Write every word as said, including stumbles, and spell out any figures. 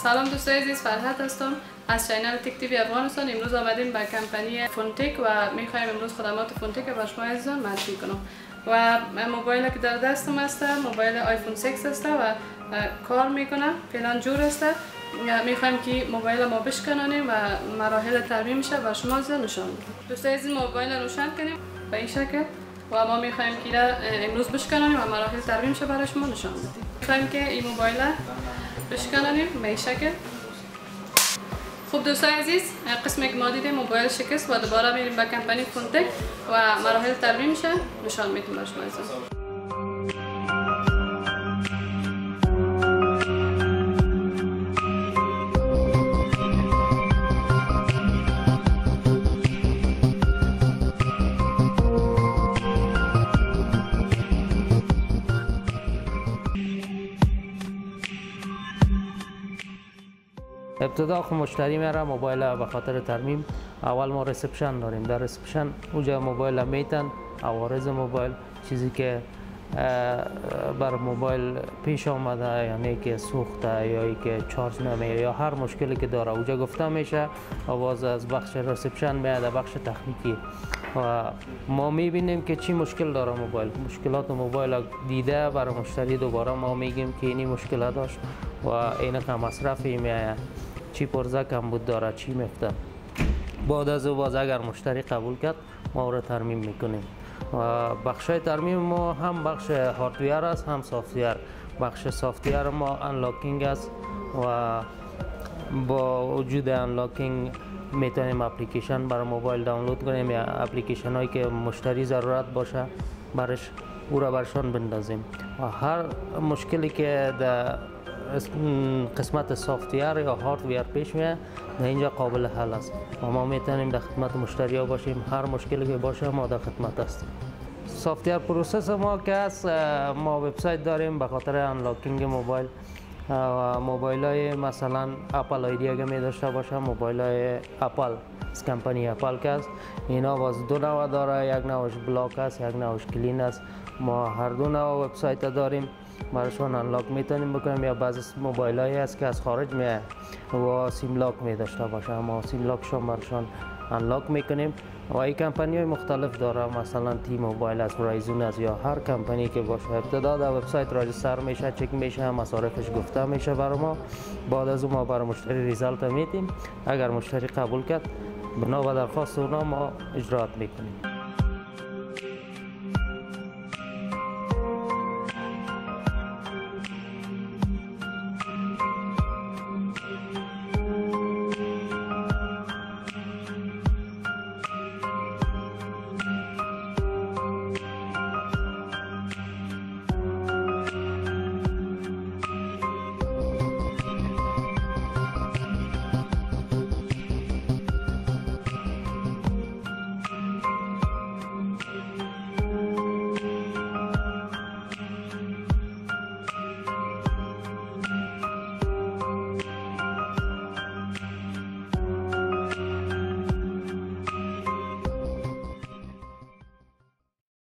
سلام دوستای عزیز، فرحت هستم از چینل تک تیوی افغانستان. امروز آمدیم به کمپانی فونتک و میخوایم امروز خدمات فونتک به شما عزیزان معرفی کنم. و موبایلی که در دستم است موبایل آیفون شش است و کار میکنه، فعلا جور است. میخوایم که موبایل ما بشکنانیم و مراحل ترمیمش به شما عزیزان نشان بدیم. دوستای عزیز موبایل روشن کنیم به این شکل و ما میخوایم که امروز بشکنانیم و مراحل ترمیمش برای شما نشان بدیم. میخوایم که این موبایل بشکنانیم به این شکل. خوب دوستای عزیز، قسمی که ما دیدیم موبایل شکست و دوباره میریم به کمپانی فونتک و مراحل ترمیمش نشان میدیم به شما عزیزان. ابتدا خب مشتری میاره موبایل به خاطر ترمیم. اول ما ریسپشن داریم، در ریسپشن اونجا موبایل میتن، عوارض موبایل، چیزی که بر موبایل پیش آمده، یعنی که سوخته یا ای که چارج نمیه یا هر مشکلی که داره اونجا گفته میشه. آواز از بخش ریسپشن میاد بخش تکنیکی و ما میبینیم که چی مشکل داره موبایل، مشکلات موبایل دیده برای مشتری دوباره ما میگیم که اینی مشکل داشت و این که مصرفی میایه، چی پرزه کمبود داره، چی میفته. بعد از او باز اگر مشتری قبول کرد ما رو ترمیم میکنیم. و بخشای ترمیم ما هم بخش هاردویر است هم سافتویر. بخش سافتویر ما انلاکینگ است و با وجود انلاکینگ میتونیم اپلیکیشن برای موبایل دانلود کنیم یا اپلیکیشن هایی که مشتری ضرورت باشه برش او را برشان بندازیم. و هر مشکلی که در قسمت سافتویر یا هاردویر پیش میاد در اینجا قابل حل است و ما میتونیم در خدمت مشتری ها باشیم. هر مشکلی که باشه ما در خدمت هستیم. سافتویر پروسس ما که است، ما وبسایت داریم به خاطر انلاکینگ موبایل و موبایل های مثلا اپل آیدی اگه می داشته باشه، موبایل های اپل از کمپانی اپل که است، اینا باز دو نوع داره، یک نوعش بلاک است یک نوعش کلین است. ما هر دو نوع وبسایت داریم، براشون انلاک میتونیم بکنیم. یا بعضی موبایل هایی است که از خارج میاد و سیم لاک می داشته باشه، ما سیم لاک شون براشون انلاک میکنیم. و این کمپانی های مختلف داره، مثلا تی موبایل است، ورایزون است یا هر کمپانی که باشه. ابتدا در وبسایت راجستر میشه، چک میشه، مصارفش گفته میشه برای ما. بعد از اون ما برای مشتری ریزالت میدیم. اگر مشتری قبول کرد بنا به درخواست اونا ما اجرات میکنیم.